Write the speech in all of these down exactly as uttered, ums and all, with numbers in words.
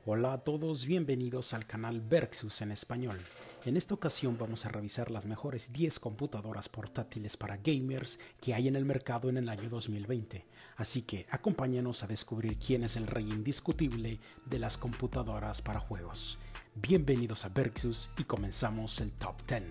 Hola a todos, bienvenidos al canal Verxus en español. En esta ocasión vamos a revisar las mejores diez computadoras portátiles para gamers que hay en el mercado en el año dos mil veinte. Así que acompáñanos a descubrir quién es el rey indiscutible de las computadoras para juegos. Bienvenidos a Verxus y comenzamos el Top diez.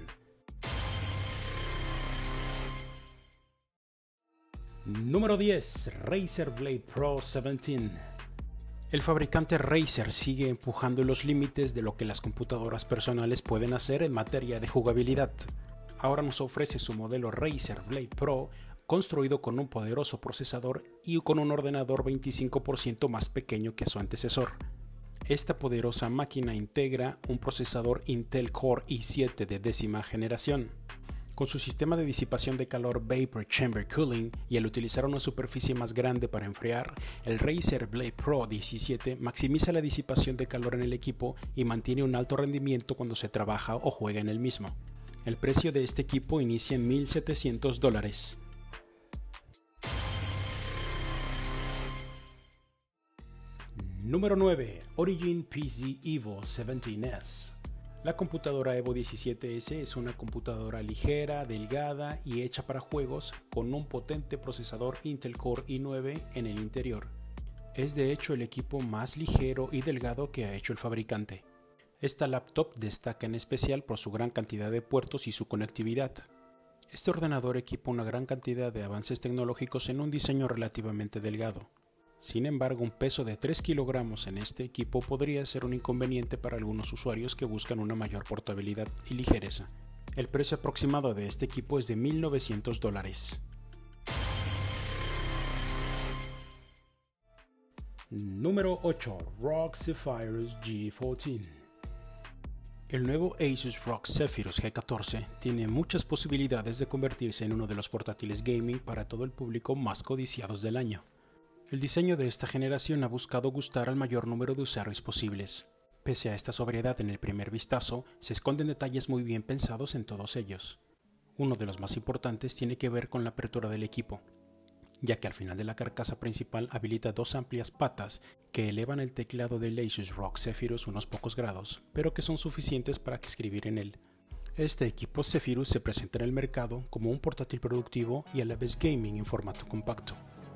Número diez. Razer Blade Pro diecisiete. El fabricante Razer sigue empujando los límites de lo que las computadoras personales pueden hacer en materia de jugabilidad. Ahora nos ofrece su modelo Razer Blade Pro, construido con un poderoso procesador y con un ordenador veinticinco por ciento más pequeño que su antecesor. Esta poderosa máquina integra un procesador Intel Core i siete de décima generación. Con su sistema de disipación de calor Vapor Chamber Cooling y al utilizar una superficie más grande para enfriar, el Razer Blade Pro diecisiete maximiza la disipación de calor en el equipo y mantiene un alto rendimiento cuando se trabaja o juega en el mismo. El precio de este equipo inicia en mil setecientos dólares. Número nueve. Origin P C Evo diecisiete S. La computadora Evo diecisiete ese es una computadora ligera, delgada y hecha para juegos con un potente procesador Intel Core i nueve en el interior. Es de hecho el equipo más ligero y delgado que ha hecho el fabricante. Esta laptop destaca en especial por su gran cantidad de puertos y su conectividad. Este ordenador equipa una gran cantidad de avances tecnológicos en un diseño relativamente delgado. Sin embargo, un peso de tres kilogramos en este equipo podría ser un inconveniente para algunos usuarios que buscan una mayor portabilidad y ligereza. El precio aproximado de este equipo es de mil novecientos dólares. Número ocho. ROG Zephyrus G catorce. El nuevo Asus ROG Zephyrus G catorce tiene muchas posibilidades de convertirse en uno de los portátiles gaming para todo el público más codiciados del año. El diseño de esta generación ha buscado gustar al mayor número de usuarios posibles. Pese a esta sobriedad en el primer vistazo, se esconden detalles muy bien pensados en todos ellos. Uno de los más importantes tiene que ver con la apertura del equipo, ya que al final de la carcasa principal habilita dos amplias patas que elevan el teclado del Asus ROG Zephyrus unos pocos grados, pero que son suficientes para escribir en él. Este equipo Zephyrus se presenta en el mercado como un portátil productivo y a la vez gaming en formato compacto.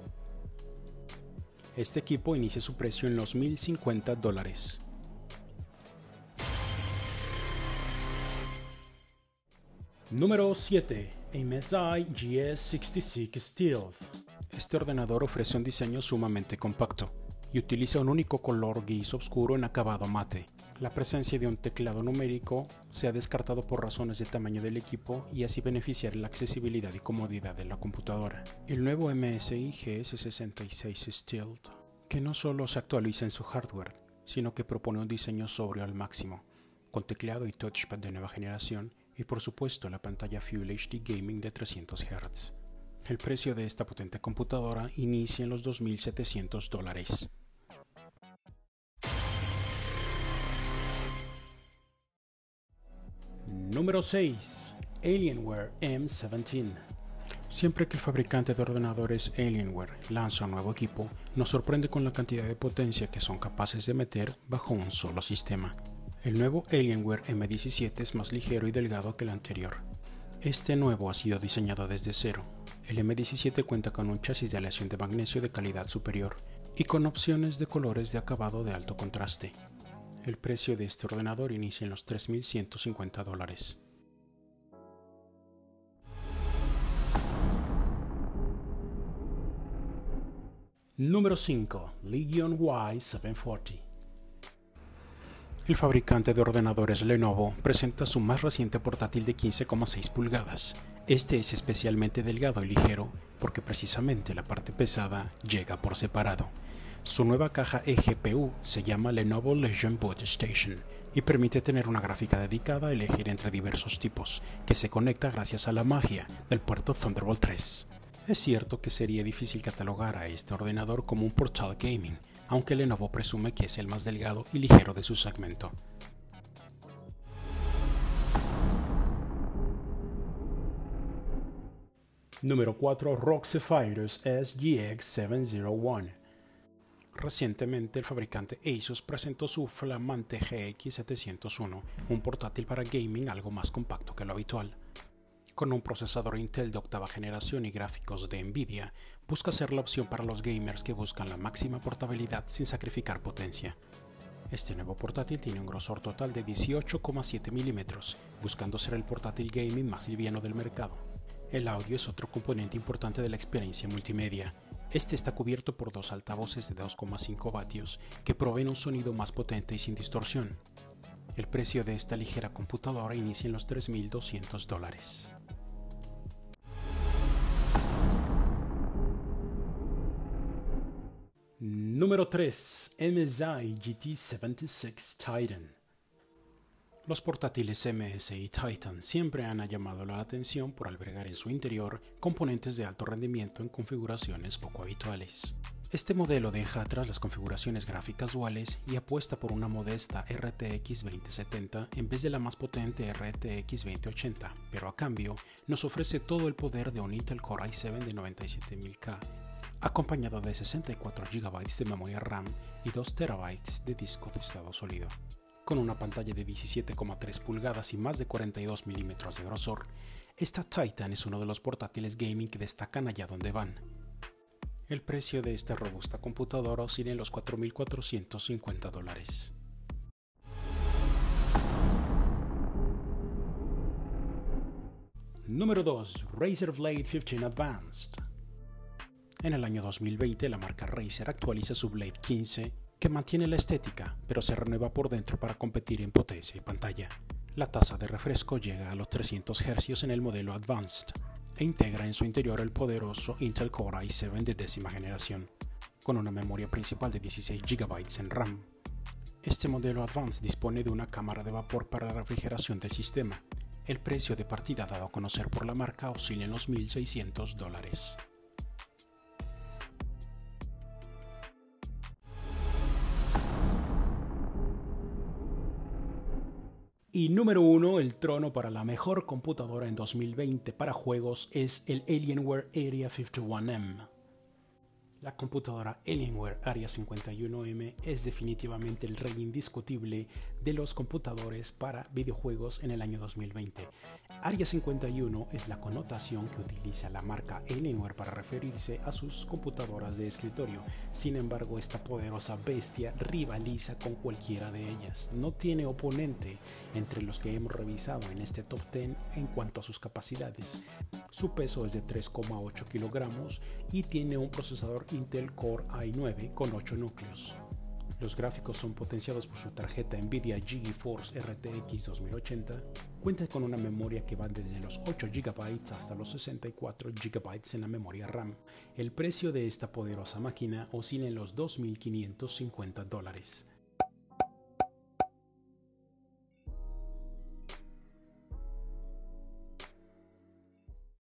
Este equipo inicia su precio en los mil cincuenta dólares. Número siete. M S I G S sesenta y seis Stealth. Este ordenador ofrece un diseño sumamente compacto y utiliza un único color gris oscuro en acabado mate. La presencia de un teclado numérico se ha descartado por razones de tamaño del equipo y así beneficiar la accesibilidad y comodidad de la computadora. El nuevo M S I G S sesenta y seis Stealth, que no solo se actualiza en su hardware, sino que propone un diseño sobrio al máximo, con teclado y touchpad de nueva generación y por supuesto la pantalla Full H D Gaming de trescientos hertz. El precio de esta potente computadora inicia en los dos mil setecientos dólares. Número seis. Alienware M diecisiete. Siempre que el fabricante de ordenadores Alienware lanza un nuevo equipo, nos sorprende con la cantidad de potencia que son capaces de meter bajo un solo sistema. El nuevo Alienware M diecisiete es más ligero y delgado que el anterior. Este nuevo ha sido diseñado desde cero. El M diecisiete cuenta con un chasis de aleación de magnesio de calidad superior y con opciones de colores de acabado de alto contraste. El precio de este ordenador inicia en los tres mil ciento cincuenta dólares. Número cinco. Legion Y setecientos cuarenta. El fabricante de ordenadores Lenovo presenta su más reciente portátil de quince coma seis pulgadas. Este es especialmente delgado y ligero porque precisamente la parte pesada llega por separado. Su nueva caja eGPU se llama Lenovo Legion Boot Station y permite tener una gráfica dedicada a elegir entre diversos tipos, que se conecta gracias a la magia del puerto Thunderbolt tres. Es cierto que sería difícil catalogar a este ordenador como un portal gaming, aunque Lenovo presume que es el más delgado y ligero de su segmento. Número cuatro. ROG Zephyrus S G X setecientos uno. Recientemente el fabricante Asus presentó su flamante G X setecientos uno, un portátil para gaming algo más compacto que lo habitual. Con un procesador Intel de octava generación y gráficos de Nvidia, busca ser la opción para los gamers que buscan la máxima portabilidad sin sacrificar potencia. Este nuevo portátil tiene un grosor total de dieciocho coma siete milímetros, buscando ser el portátil gaming más liviano del mercado. El audio es otro componente importante de la experiencia multimedia. Este está cubierto por dos altavoces de dos coma cinco vatios que proveen un sonido más potente y sin distorsión. El precio de esta ligera computadora inicia en los tres mil doscientos dólares. Número tres. M S I G T setenta y seis Titan. Los portátiles M S I Titan siempre han llamado la atención por albergar en su interior componentes de alto rendimiento en configuraciones poco habituales. Este modelo deja atrás las configuraciones gráficas duales y apuesta por una modesta R T X veinte setenta en vez de la más potente R T X veinte ochenta, pero a cambio nos ofrece todo el poder de un Intel Core i siete de noventa y siete mil K, acompañado de sesenta y cuatro gigabytes de memoria RAM y dos terabytes de disco de estado sólido. Con una pantalla de diecisiete coma tres pulgadas y más de cuarenta y dos milímetros de grosor, esta Titan es uno de los portátiles gaming que destacan allá donde van. El precio de esta robusta computadora oscila en los cuatro mil cuatrocientos cincuenta dólares. Número dos. Razer Blade quince Advanced. En el año dos mil veinte, la marca Razer actualiza su Blade quince, que mantiene la estética, pero se renueva por dentro para competir en potencia y pantalla. La tasa de refresco llega a los trescientos hercios en el modelo Advanced e integra en su interior el poderoso Intel Core i siete de décima generación, con una memoria principal de dieciséis gigabytes en RAM. Este modelo Advanced dispone de una cámara de vapor para la refrigeración del sistema. El precio de partida dado a conocer por la marca oscila en los mil seiscientos dólares. Y número uno, el trono para la mejor computadora en dos mil veinte para juegos es el Alienware Area cincuenta y uno M. La computadora Alienware Area cincuenta y uno M es definitivamente el rey indiscutible de los computadores para videojuegos en el año dos mil veinte. Area cincuenta y uno es la connotación que utiliza la marca Alienware para referirse a sus computadoras de escritorio. Sin embargo, esta poderosa bestia rivaliza con cualquiera de ellas. No tiene oponente entre los que hemos revisado en este top diez en cuanto a sus capacidades. Su peso es de tres coma ocho kilogramos y tiene un procesador Intel Core i nueve con ocho núcleos. Los gráficos son potenciados por su tarjeta Nvidia GeForce R T X dos mil ochenta. Cuenta con una memoria que va desde los ocho gigabytes hasta los sesenta y cuatro gigabytes en la memoria RAM. El precio de esta poderosa máquina oscila en los dos mil quinientos cincuenta dólares.